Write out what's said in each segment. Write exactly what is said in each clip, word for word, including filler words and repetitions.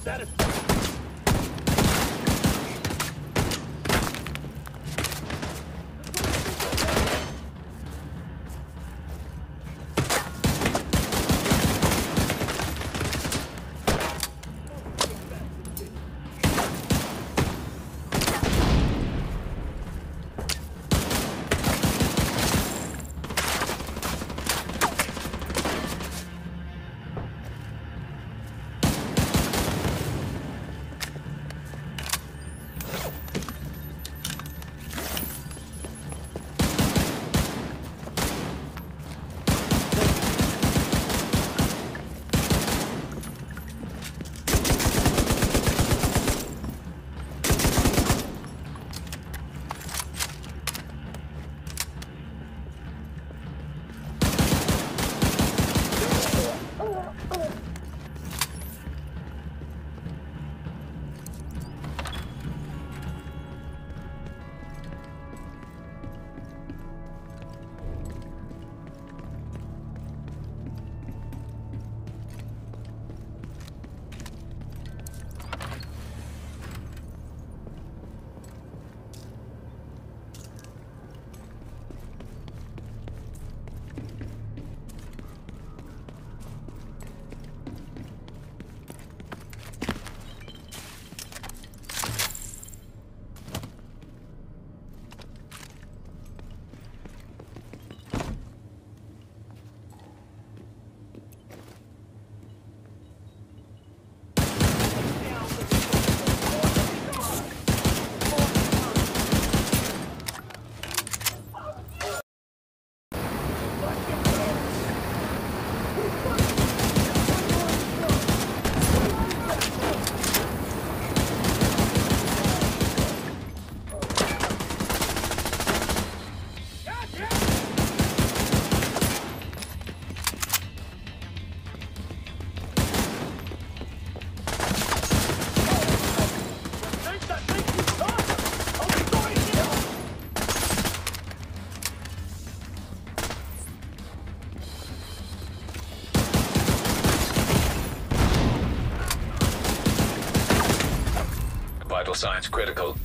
Status. Vital signs critical.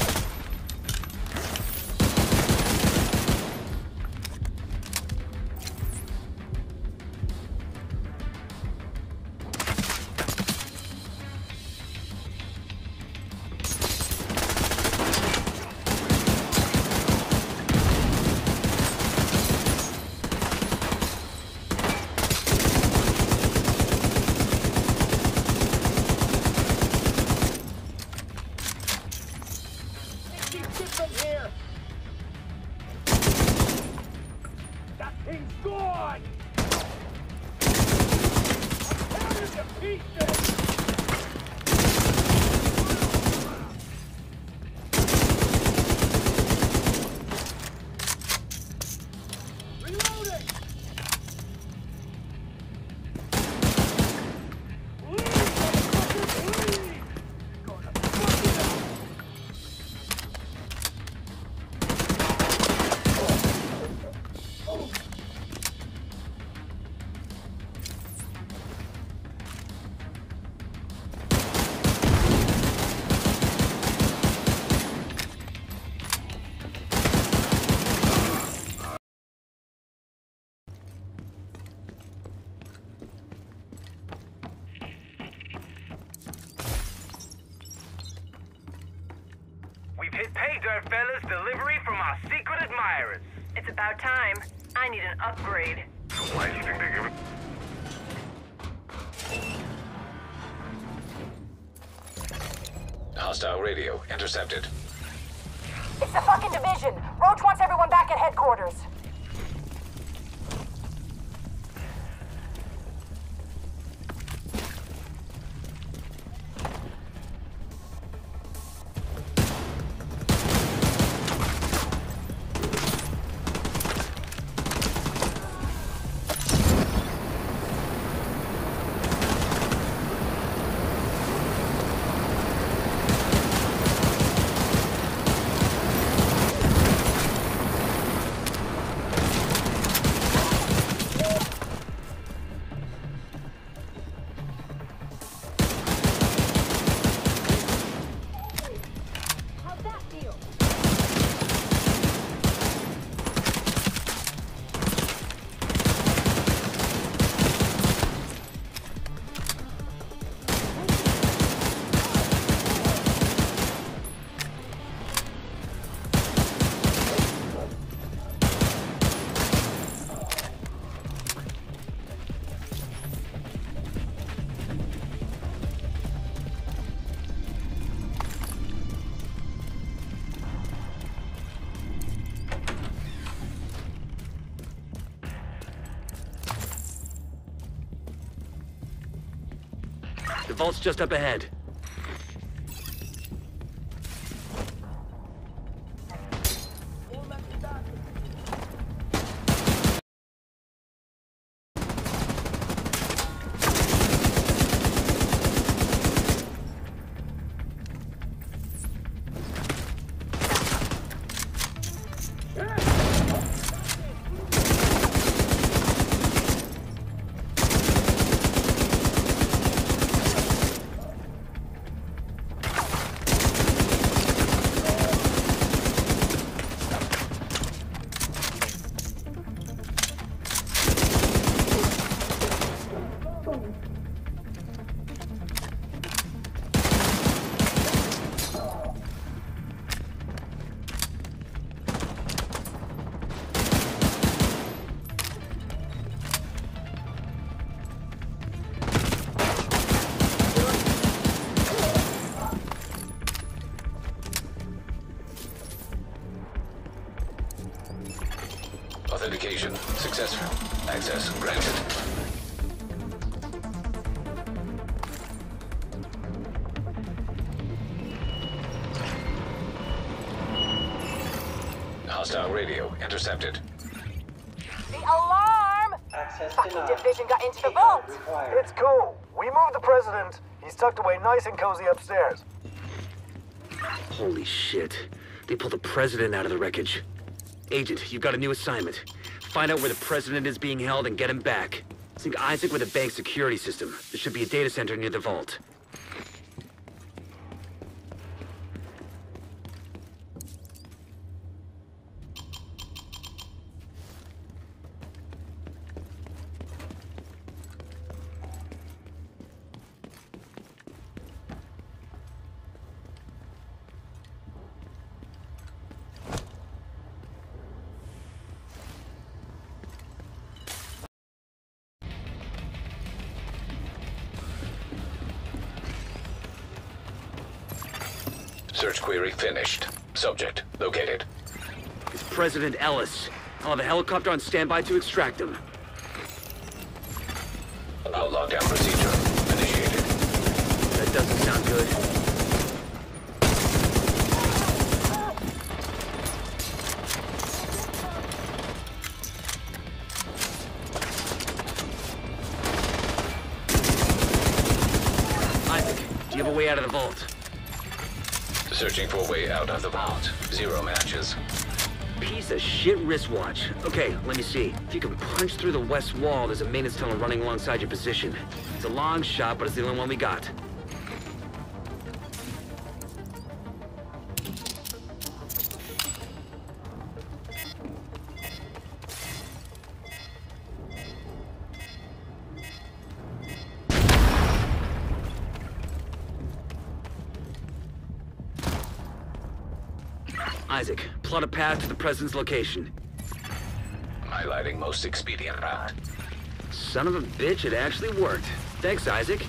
We've hit pay dirt, fellas. Delivery from our secret admirers. It's about time. I need an upgrade. Why do you think they give it? Hostile radio intercepted. It's the fucking division. Roach wants everyone back at headquarters. vault's just up ahead. Authentication successful. Access granted. Hostile radio intercepted. The alarm! Access Fucking denied. division got into the vault! Required. It's cool. We moved the president. He's tucked away nice and cozy upstairs. Holy shit. They pulled the president out of the wreckage. Agent, you've got a new assignment. Find out where the president is being held and get him back. Sync Isaac with the bank's security system. There should be a data center near the vault. Search query finished. Subject located. It's President Ellis. I'll have a helicopter on standby to extract him. All lockdown procedure initiated. That doesn't sound good. Isaac, do you have a way out of the vault? Searching for way out of the vault. Zero matches. Piece of shit wristwatch. Okay, let me see. If you can punch through the west wall, there's a maintenance tunnel running alongside your position. It's a long shot, but it's the only one we got. Isaac, plot a path to the president's location. Highlighting most expedient route. Son of a bitch, it actually worked. Thanks, Isaac.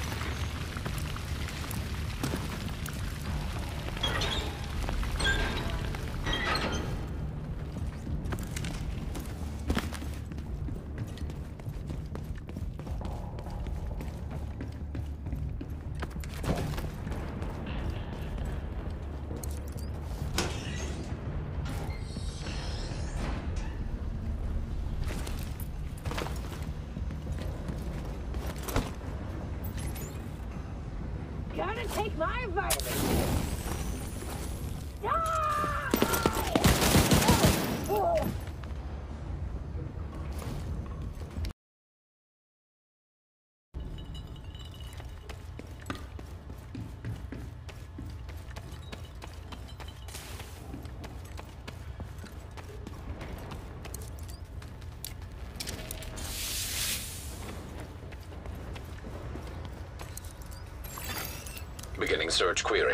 Gotta take my vitamins. Ah! Oh. Beginning search query.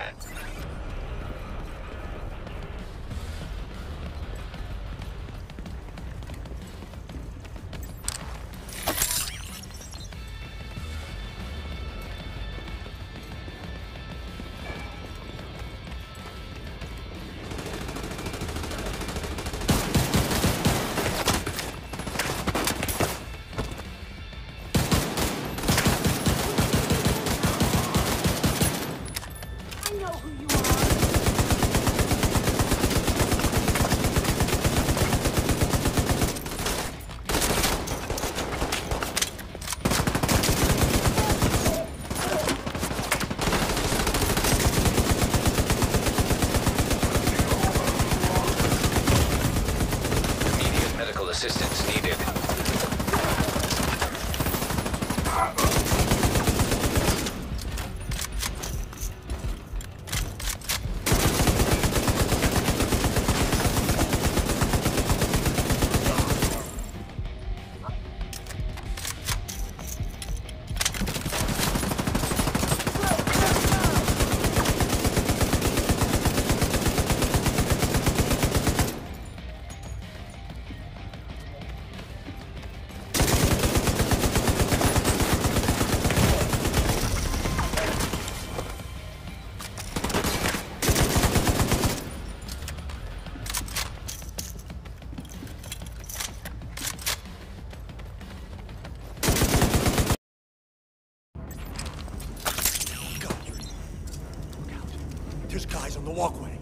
There's guys on the walkway.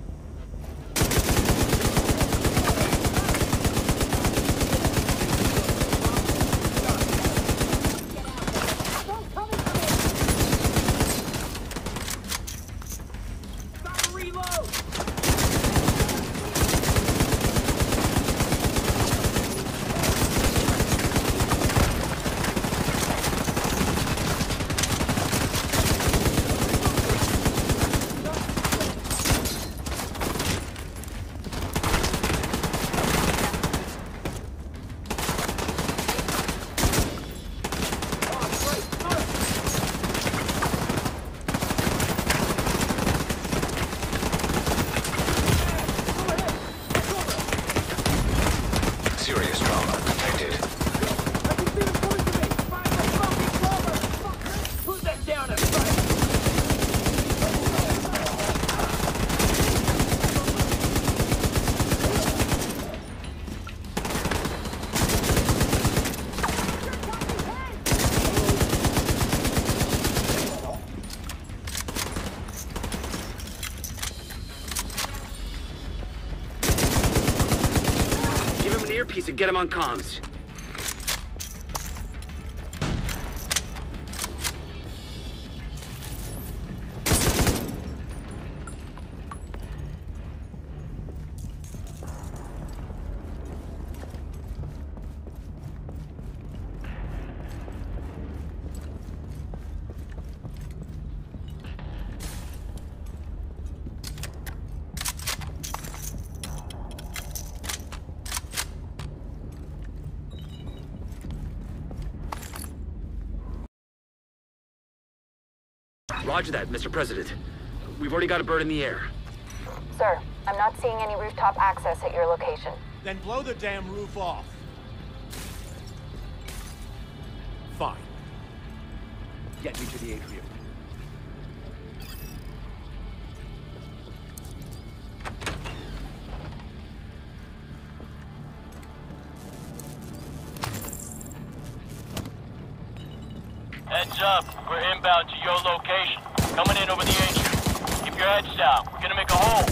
Serious trauma detected. Give him an earpiece and get him on comms. Roger that, Mister President. We've already got a bird in the air. Sir, I'm not seeing any rooftop access at your location. Then blow the damn roof off. Fine. Get me to the atrium. Heads up, we're inbound to your location. Coming in over the atrium. Keep your heads down. We're gonna make a hole.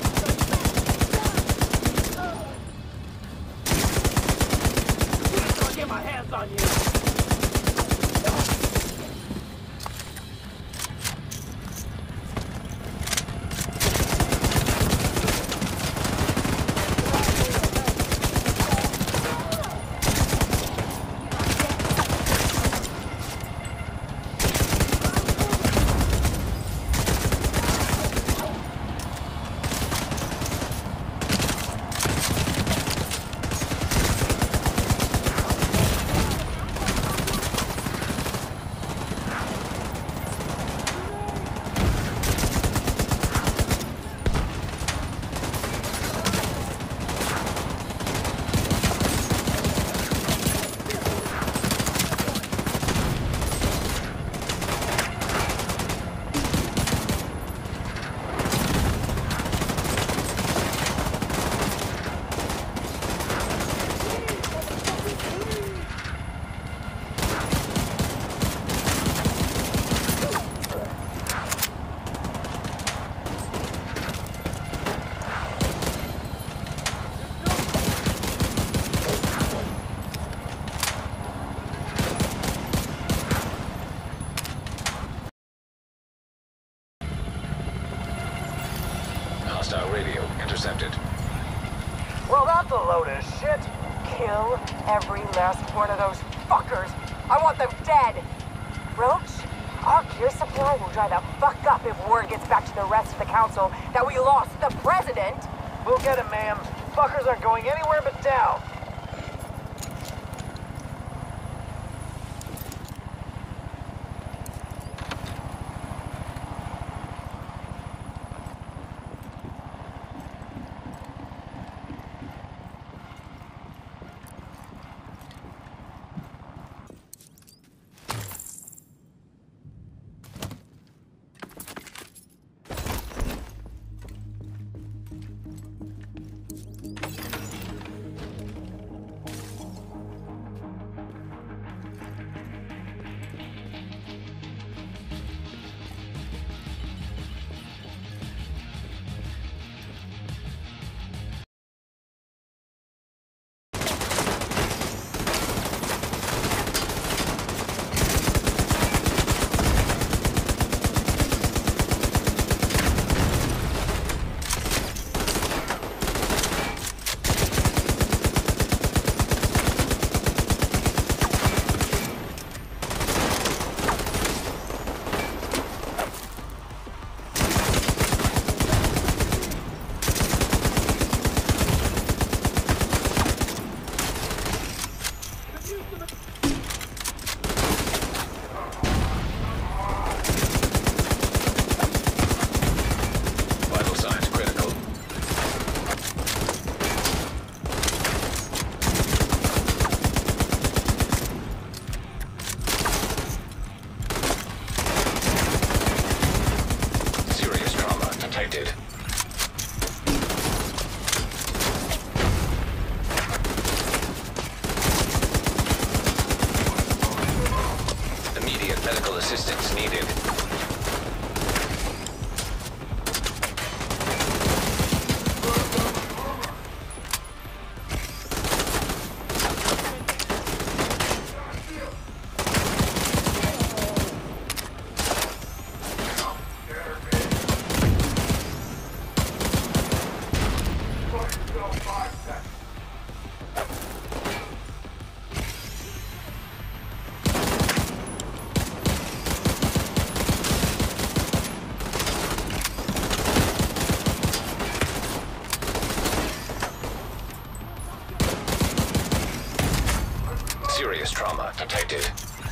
I'll get my hands on you. Hostile radio intercepted. Well, that's a load of shit. Kill every last one of those fuckers. I want them dead. Roach, our gear supply will dry the fuck up if word gets back to the rest of the council that we lost the president. We'll get him, ma'am. Fuckers aren't going anywhere but down. detected.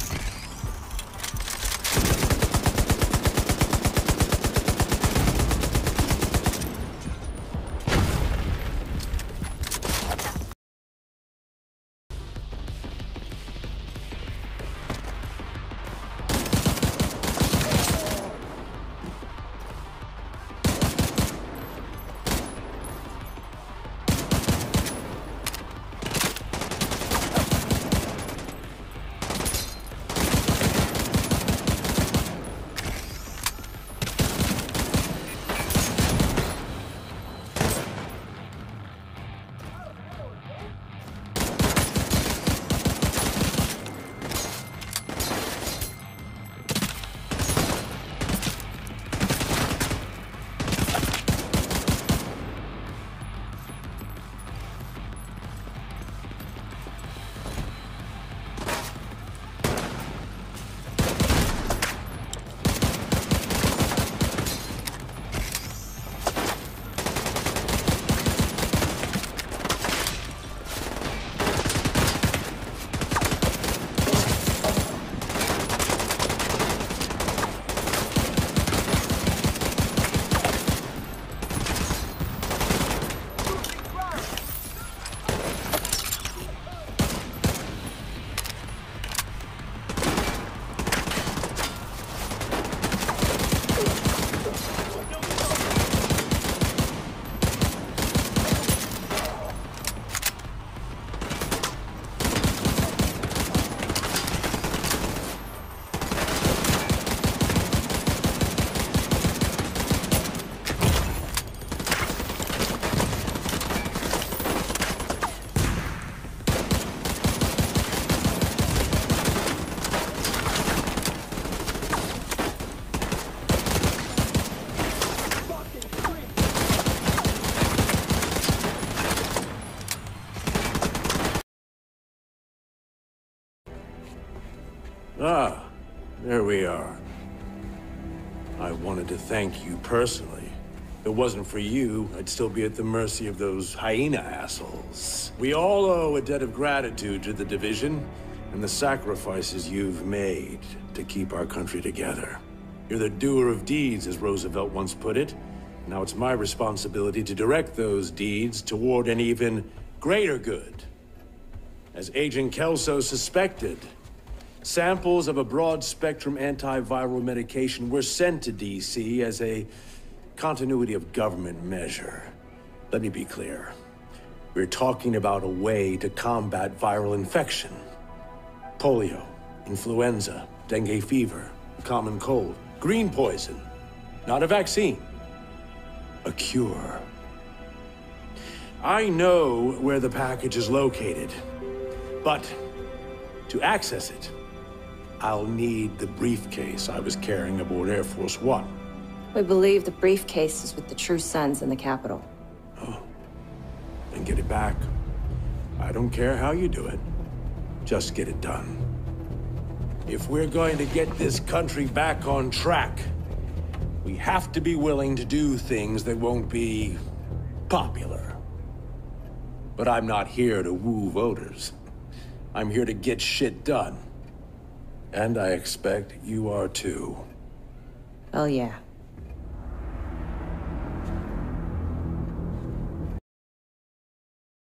Ah, there we are. I wanted to thank you personally. If it wasn't for you, I'd still be at the mercy of those hyena assholes. We all owe a debt of gratitude to the Division and the sacrifices you've made to keep our country together. You're the doer of deeds, as Roosevelt once put it. Now it's my responsibility to direct those deeds toward an even greater good. As Agent Kelso suspected, samples of a broad-spectrum antiviral medication were sent to D C as a continuity of government measure. Let me be clear. We're talking about a way to combat viral infection. Polio, influenza, dengue fever, common cold, green poison. Not a vaccine. A cure. I know where the package is located, but to access it, I'll need the briefcase I was carrying aboard Air Force One. We believe the briefcase is with the True Sons in the Capitol. Oh, then get it back. I don't care how you do it. Just get it done. If we're going to get this country back on track, we have to be willing to do things that won't be popular. But I'm not here to woo voters. I'm here to get shit done. And I expect you are too. Oh yeah.